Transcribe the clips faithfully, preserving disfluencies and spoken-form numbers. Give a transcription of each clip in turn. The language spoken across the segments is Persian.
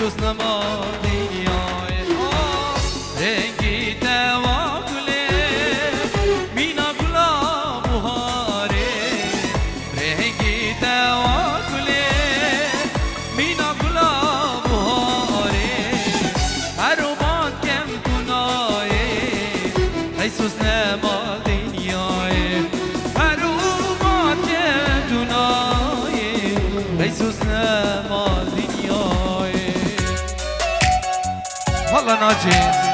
ایسوس نما دنیای رنگی تواکله مینا گلا بهاره رنگی تواکله مینا گلا بهاره هر باد کم کنای ایسوس نما دنیای هر باد کم کنای ایسوس نما دنیای والله ناجي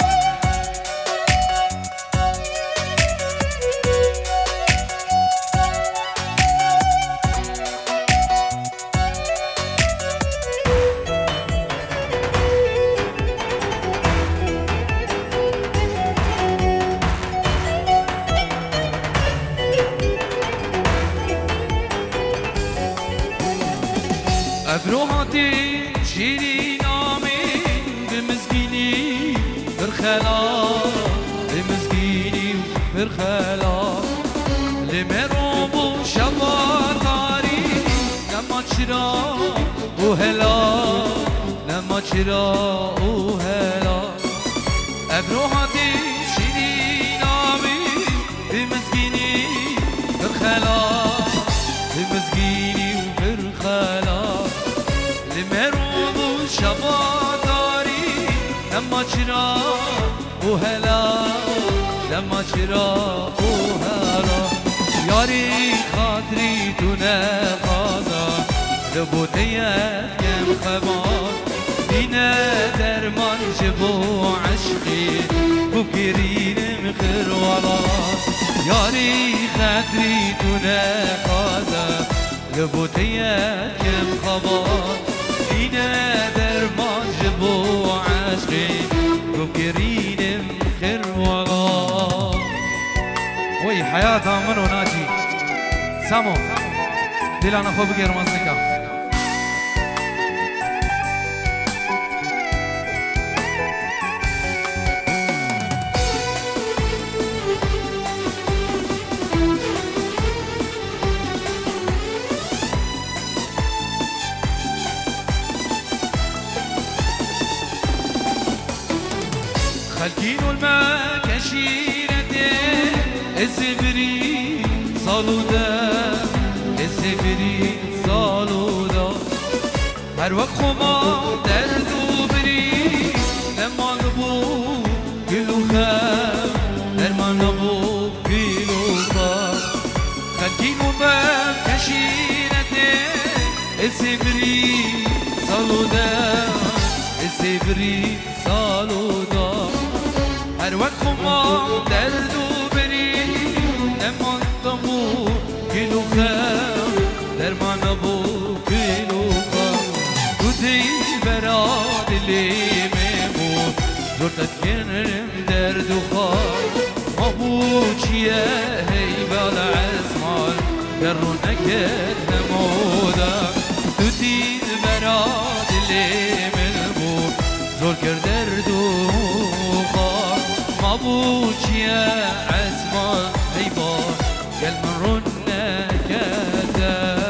ابروهاتي شيري نامي بمسكيني برخلا بمسكيني برخلا لمروب شباتاري لما تشرا وهلا لما تشرا وهلا ابروهاتي شيري نامي بمسكيني برخلا بمسكيني وبرخلا لمروب شباتاري لما تشرا وهلا لما تشرا وهلا ياري خاطري دونه قاضا لبوتيت كم خبار دينا درمان جبو عشقي بكرين مخر ولاص ياري خاطري دونه قاضا لبوتيت كم خبار دينا درمان جبو عشقي بكرين مخر ولاص وي حياتها منو ناجي سامو دلانا خو بغير مزيكا خلقين والمكاشيرة الزبري صالودا الزبري صالودا هر وقت خما دردو بري لما نبو كيلو خام لما نبو كيلو خام خلقين والمكاشيرة الزبري صالودا الزبري صالودا هر وقت خما دردو بری نمان دمو کلو خم در من ابو کلو خم تو دی برا دلی میمون زورتت کنرم درد و خار ما بو چیه هی بالا عزمان در رو نکت نمودا تو دی برا دلی میمون زور کرد درد و خار ما بوچيا عزمان هيبان قال من رنا كذا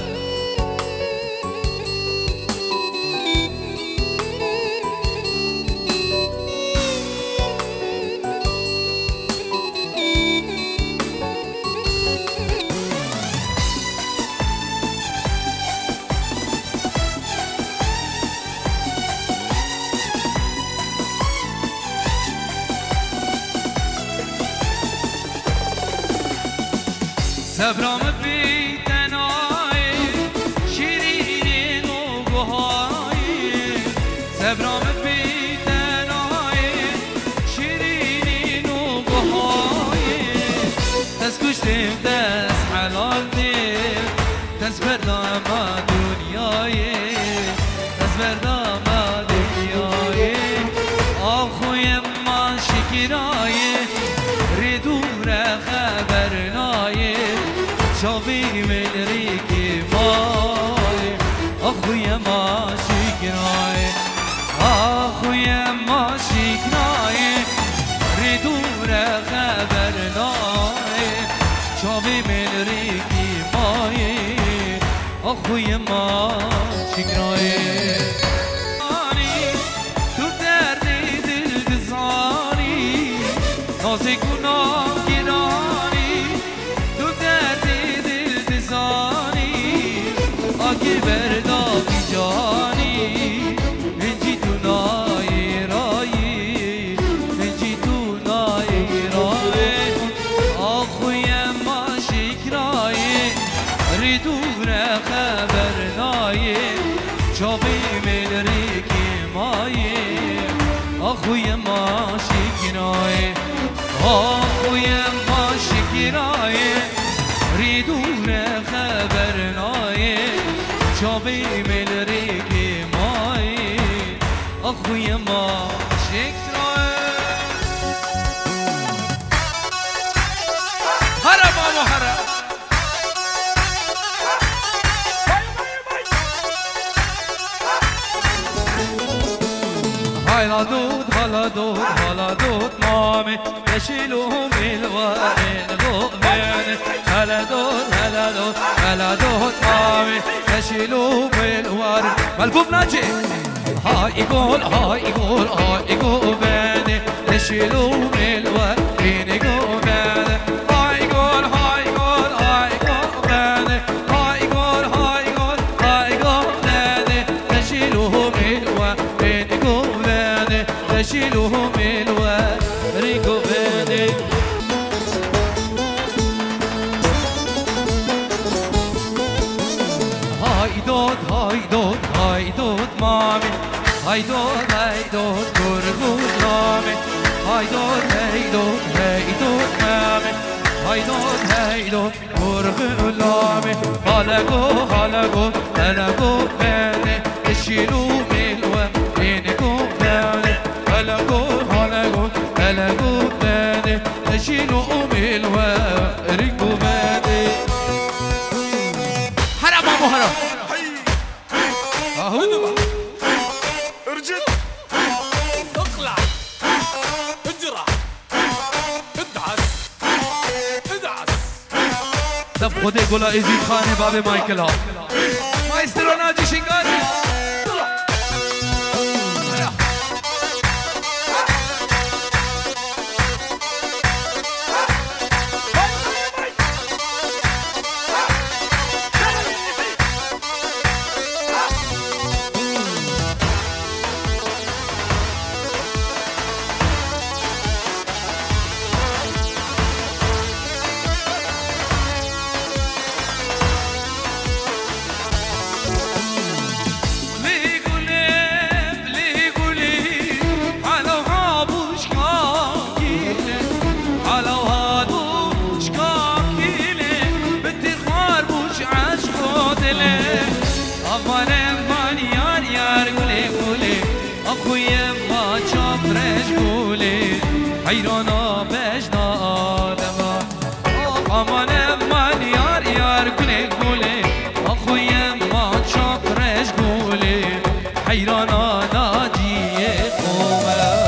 صبرام بی تنای شیرین و گوهای صبرام بی تنای شیرین و گوهای دست کشتیم دست حلال دیم دست بردام دنیای دست بردام دنیای آخوی ما شکرای ردور خبرنای شابي من ريكي ماي اخويا ما شكراي اخويا ما شكراي ردور خبرناي شابي من ريكي ماي اخويا ما شكراي مایه آخوی ما شکرایه آخوی ما شکرایه ریدون خبر نایه چابی مل ریگی مایه آخوی ما شکرایه حرم آمو حرم هلا دود هلا دود هلا دود مامي يشيلوهم الوائل غومين هلا دود هلا دود هلا دود مامي يشيلوهم الوائل ملفوف ناجي هاي يقول هاي يقول هاي يقول بيني يشيلوهم الوائل غومين هاي يقول هاي يقول هاي يقول بيني هاي يقول هاي يقول هاي يقول بيني يشيلوهم الوائل غومين تشيلهم الوريق بيني هاي دود هاي دود هاي دود مامي هاي دود هاي دود ترغوت نامي هاي دود هاي دود هاي دود مامي هاي دود هاي دود ترغوت نامي خلقو خلقو خلقو بيني تشيلهم الوريق بيني هلقو هلقو هلقو بادي أشيلو أمي الوارق بادي حرام أبو حرام أهو ارجل اقلع اجرع ادعس ادعس دب خودي قولا ازيد خاني بابي مايكل ها مايسترو ناجي شنقاني حيرانا بجنا آدما امان من یار یار کنه گوله اخوی ما چاپرش گوله حیرانا ناجیه قومه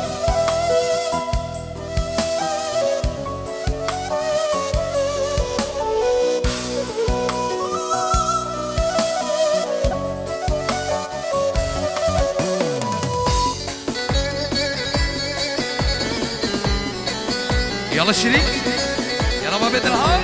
يلا الشريك يلا ما بيت الهام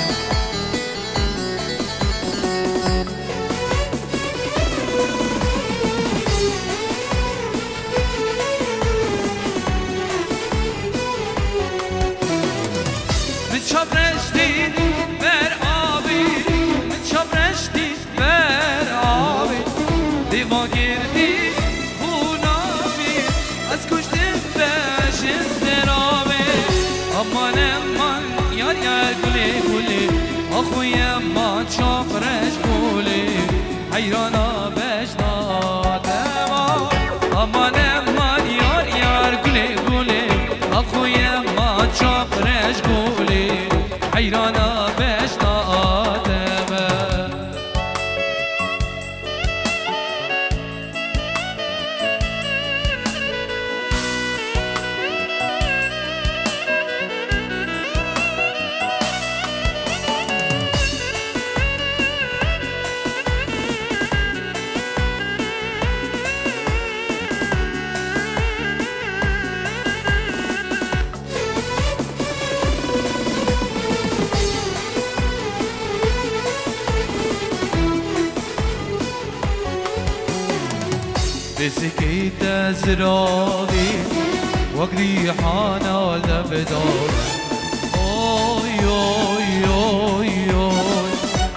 من شاب رشدي بر آبي من شاب رشدي بر آبي دیوان گردی خونابی از کشتیم بش استرابی امان امان یار یار گلی گلی اخوی امان چاپرش گلی حیرانا بجنادم امان امان یار یار گلی گلی اخوی امان چاپرش گلی حیرانا بجنادم بسكيت أزرابي وقدي حانا لبدار أوي أوي أوي أوي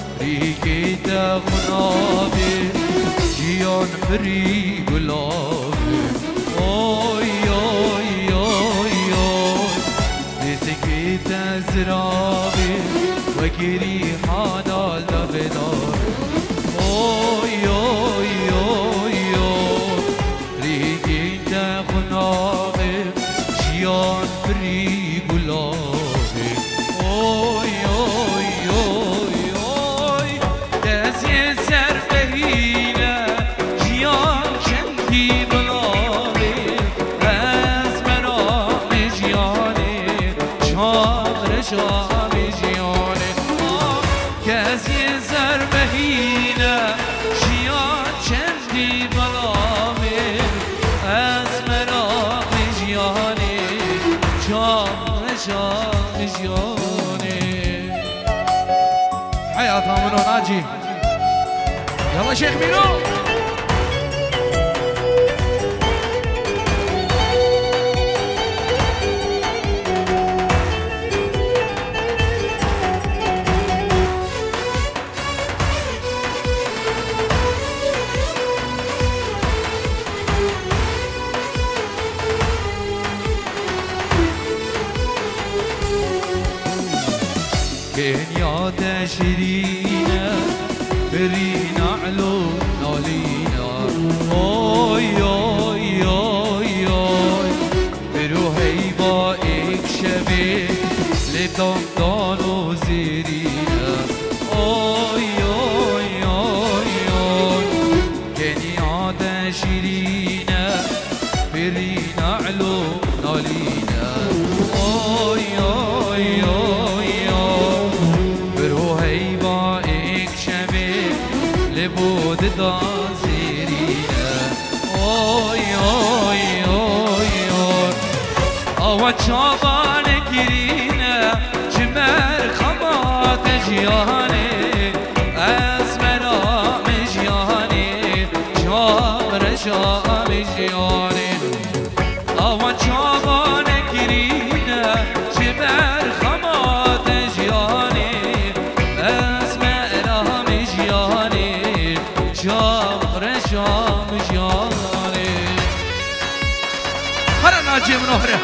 ريكيت خنابي جيان بري قلابي گری حانال بدار اوی اوی اوی اوی ریگین دخناغه جیان بری گلابه اوی اوی اوی اوی دزی سر بهینه جیان چندی بلابه از منام جیانه شاغر شام جیانه کسی سر بهینه جیان چندی بلابه از منام جیانه شاغر شام جیانه حياتها منو ناجي يلا شيخ مينو كينيا تشرينا برينا علو نالينا اوي اوي اوي اوي بروحي بايك شبه لدم دانو زيرينا اوي اوي اوي اوي كينيا تشرينا برينا علو نالينا اوي اوي اوي لبود دازیرینه اوی اوی اوی اوی آوا چابان گیرینه جمر خمات جیانه از مرام جیانه شامر شام جیانه آوا چابان گیرینه جمر خمات جیانه از مرام جیانه شامر شام جیانه هر ناجی منوره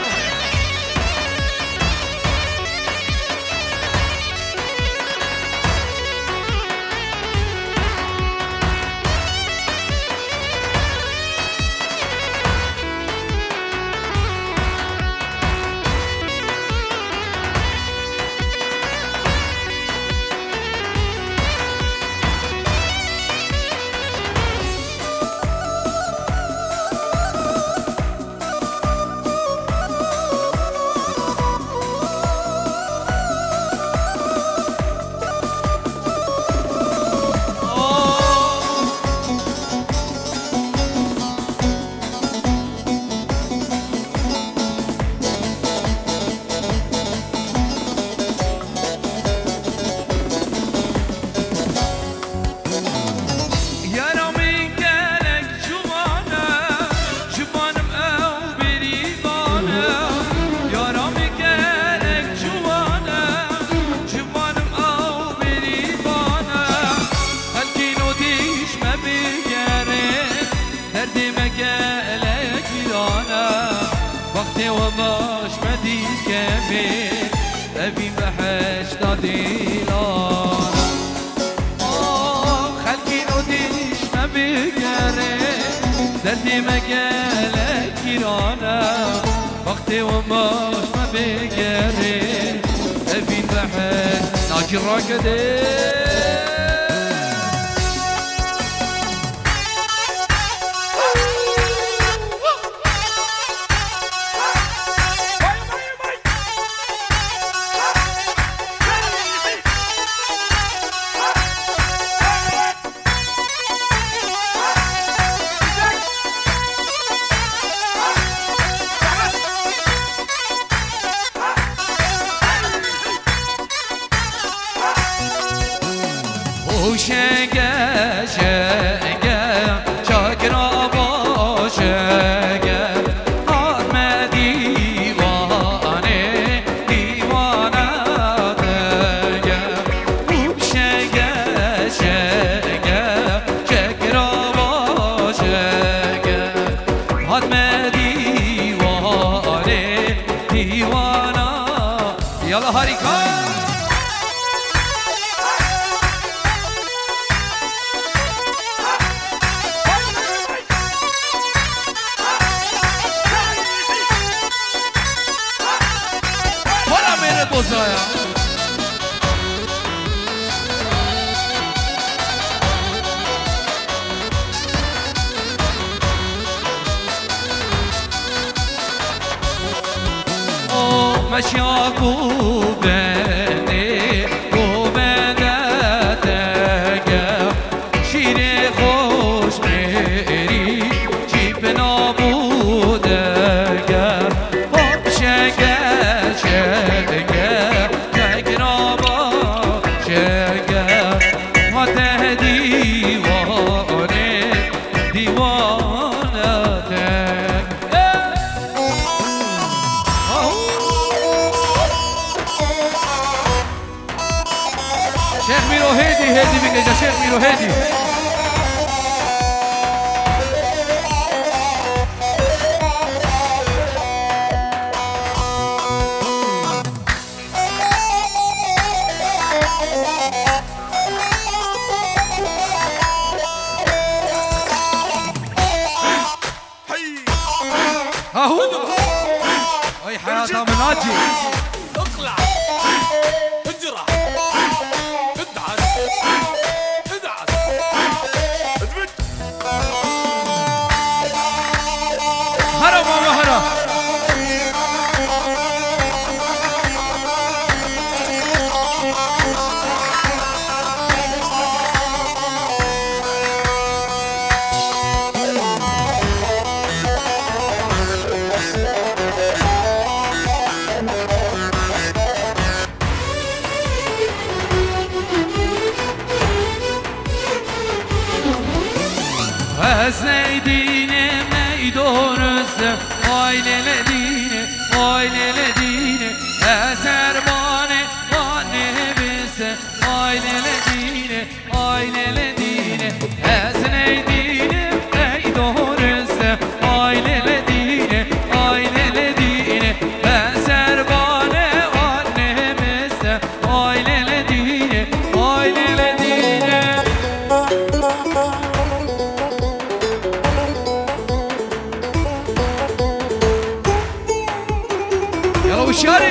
وقتی و باش مدی کمی ابی بحش دادیلان خلقی نو دیش مبیگره دردی مگل کیرانه وقتی و باش مبیگره ابی بحش ناجی را کده شگه شگه شاکر با شگه آرم دیوانه دیوانه دگه خوب شگه شگه شاکر با شگه آرم دیوانه دیوانه یالا هاریکا بوزایا مشاكو بني وبدتك شيري خوش ميري جيب نابودك هوب شكا شكا تقرابا شكا ما تهدي واني ديوانتك شيخ ميرو هيدي هيدي بيجي شيخ ميرو هيدي اهو اي حياتها من اجي اقلع اجرى ادعس ادعس اثبت هرب ماما هرب Hasneydine meydonuzda aileledine aileledine eserbane vane bize aileledine aileledine hasneydine meydonuzda aileledine aileledine eserbane vane bize aileledine aileledine وشاري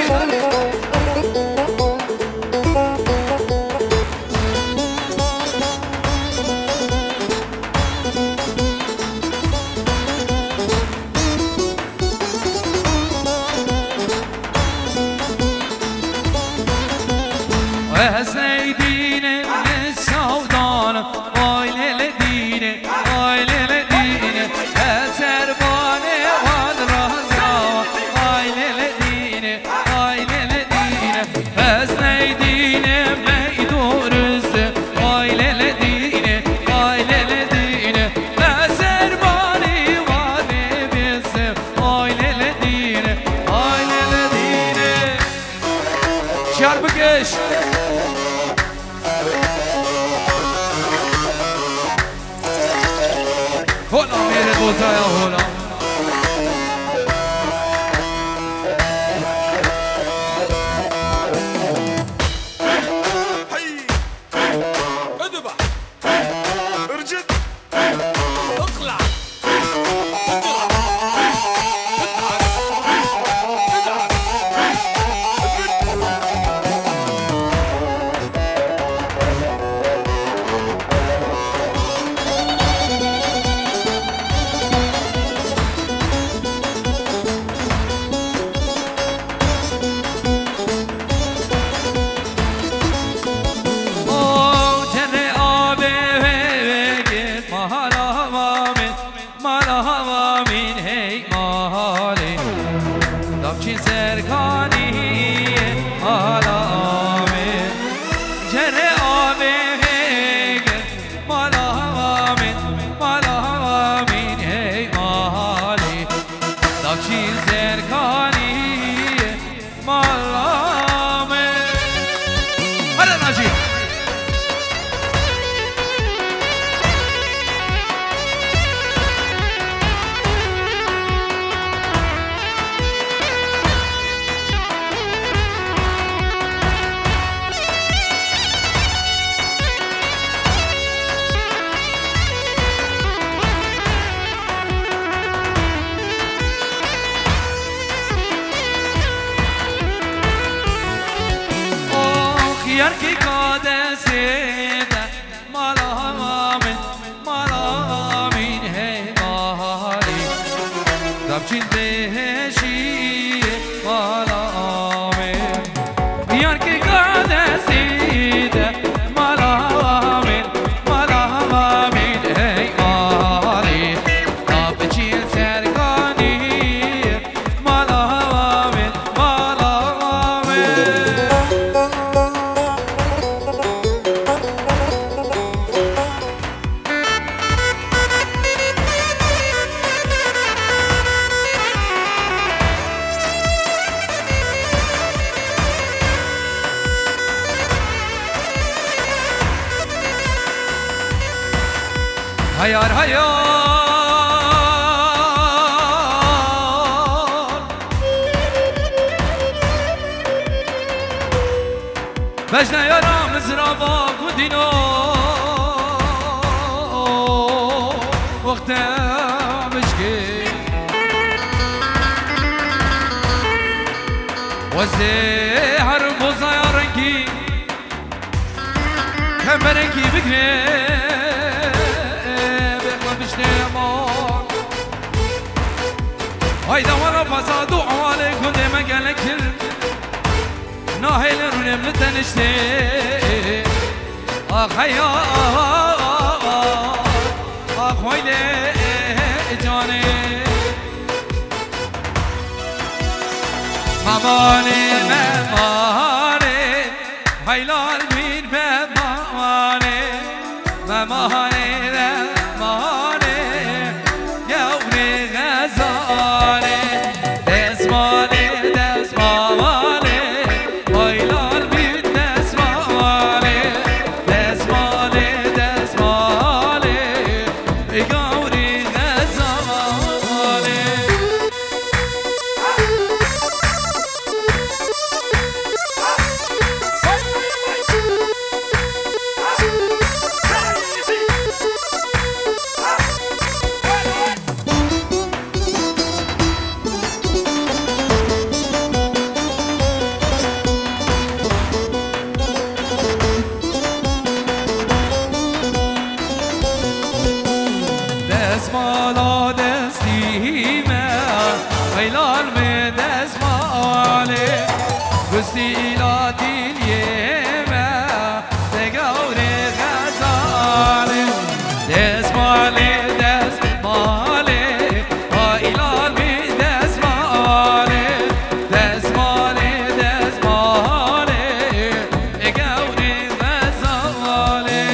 وهسيديني السودان وايلي لديني وايلي لديني هسرباني والرزا وايلي لديني وايلي لديني هسيديني ميدورز وايلي لديني وايلي لديني هسرباني واني بس وايلي لديني وايلي لديني شربكش هلا ميري بوزايا هلا حي اذبح ارجد اقلع اجرى ادعس ادعس اثبت يركي قادة سيدة ملامين ملامين هي مالي دبچين دهشي ملامين يركي قادة سيدة ملامين ملامين هي مالي دبچين سرقاني ملامين ملامين هيار هيار بجنا يا رامز رابا ودينو وقتها مشكي وزهر بوزا يا رنكي كم برنكي بكري هيدا ورا فسادو عليك ودي مقالك ناهي لروني من تنشتي اخ هيا اخ ويلي جاني ماماني ماماني هيلال مين ماماني ماماني ماماني يوني غزالي دسمالي دسمالي هيلال مين دسمالي دسمالي دسمالي يوني غزالي دسمالا دستیمه هیلال می دسمالی گستی ایلا دیلیمه دگوری غزالی دسمالی دسمالی هیلال می دسمالی دسمالی دسمالی دگوری غزالی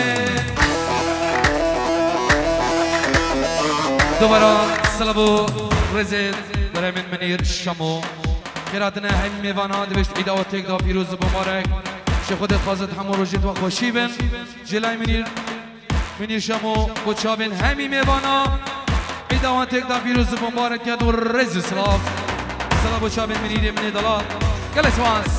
دوباره سلبو رزید برای من منیر شمو کراتنا همین میوان دوشت ایدا و تک دا پیروز بمارک شه خودت خواست همو رو جد و خوشی بن جلای منیر منیر شمو بچا بن همین میوان ایدا و تک دا پیروز بمارک کد و رز سلاف سلبو چا بن منیر منی دلال گل سواس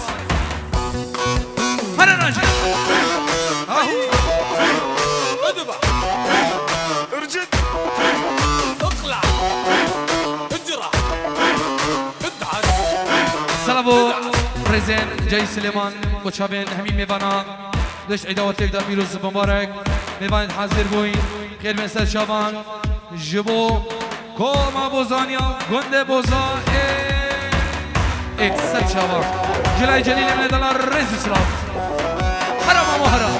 هر راجع آهو ادبا ارجد اقلع اجرى ادعس سلامو پرزن جای سلیمان کوچابین همین میوانا دشت عیدا و تک دا پیروز مبارک میوانید حاضر بوین خیر من سر شابان جبو کوما بوزانیا گنده بوزا ای سر شابان جلای جلیل من دلار رز اسلام حرام و حرام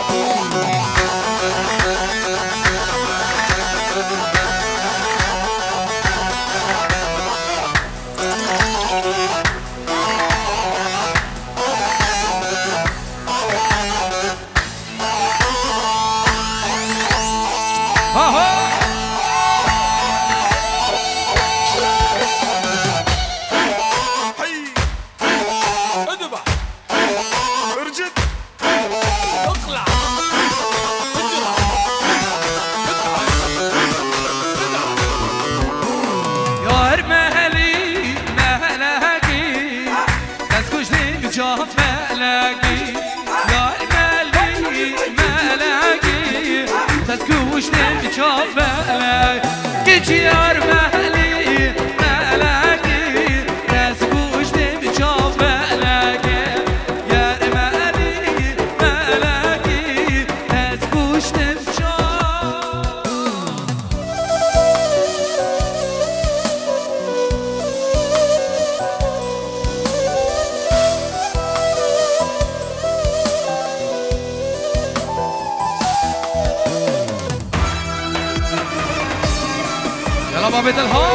Geçiyor mehli meleki Tez kuştu bir çok meleki Yer mehli ثابت الهام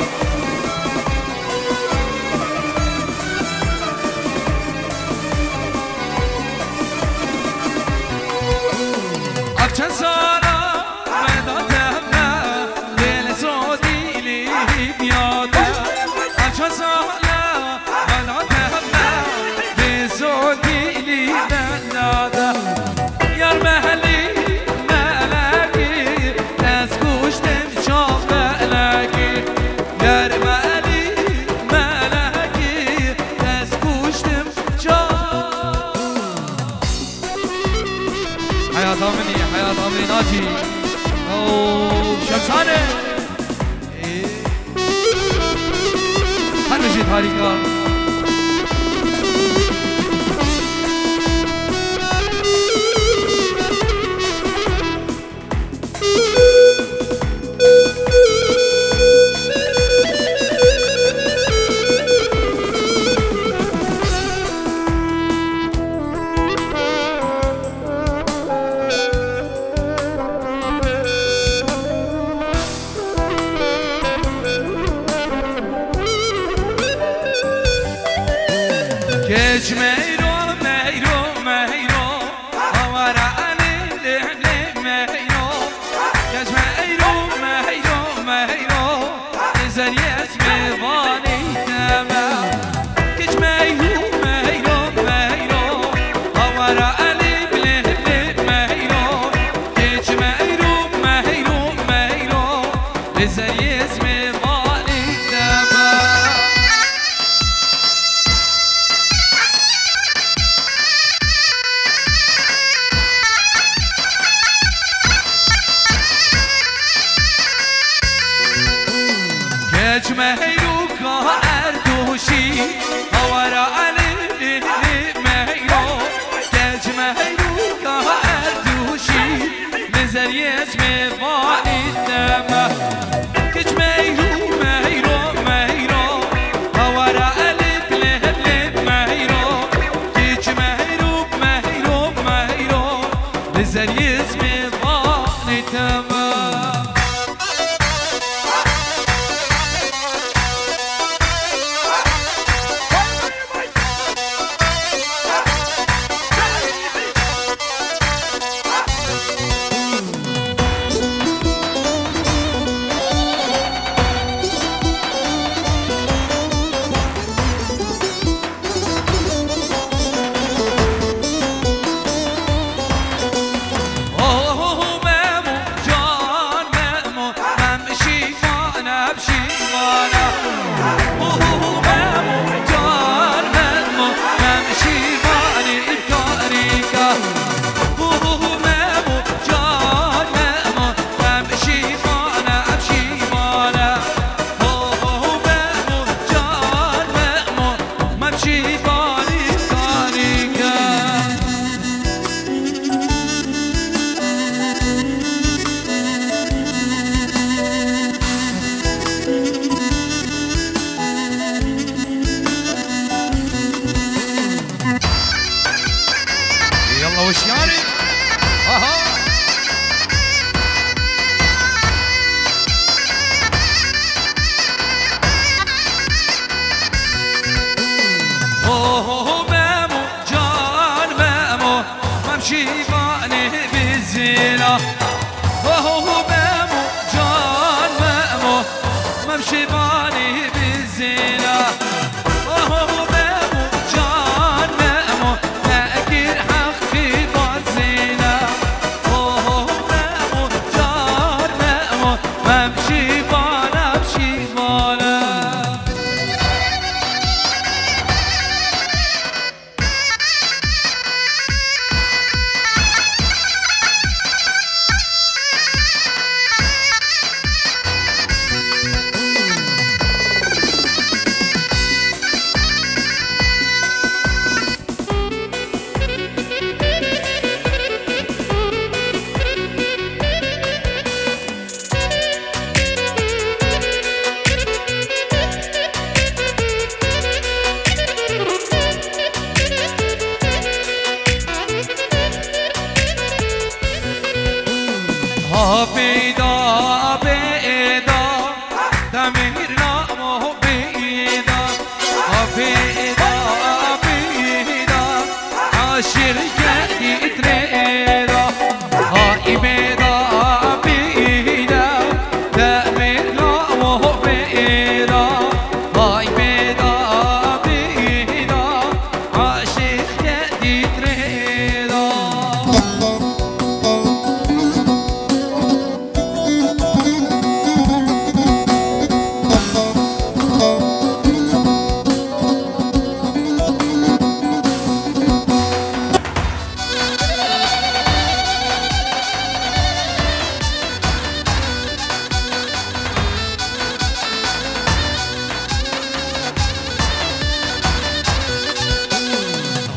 أبشن سارة مدى تهمنا ليل صوتي لي بياضة أبشن سارة مدى تهمنا ليل صوتي لي بياضة يار مهلي ملاكي تسكوش تمشاف ملاكي يار مهلي ملاكي تسكوش تمشاف حياة أمني حياة أمني ناجي أوه شمسانة هر بشي تاريكا كيش ميرو ميرو ميرو هورا علي لحلي ميرو كيش ميرو ميرو ميرو نزل اسمي ظالي تمام كيش ميرو ميرو ميرو هورا علي لحلي ميرو كيش ميرو ميرو ميرو نزل اسمي ظالي تمام مهيرو كاردوشي هورا علي مهيرو كاج مهيرو كاردوشي نزل يسمي ضاني الدم كاج مهيرو مهيرو مهيرو هورا علي مهيرو كاج مهيرو مهيرو مهيرو نزل يسمي ضاني الدم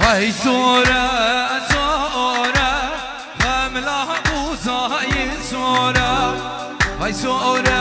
هاي سورة سورة غملة بوزاي سورة هاي سورة